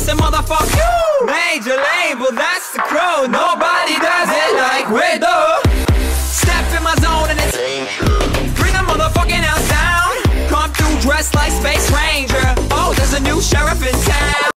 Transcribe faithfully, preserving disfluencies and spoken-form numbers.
say motherfuck you. Major label, that's the crew. Nobody does it like we do. Step in my zone and it's bring a motherfucking house down. Come through dressed like Space Ranger. Oh, there's a new sheriff in town.